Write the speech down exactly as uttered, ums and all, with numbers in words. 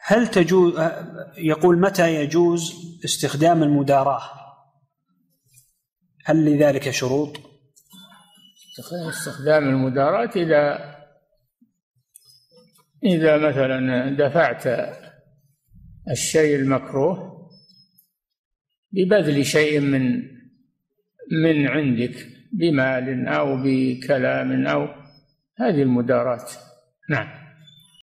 هل تجوز، يقول متى يجوز استخدام المداراة؟ هل لذلك شروط؟ استخدام المداراة إذا إذا مثلا دفعت الشيء المكروه ببذل شيء من من عندك بمال أو بكلام أو هذه المداراة. نعم.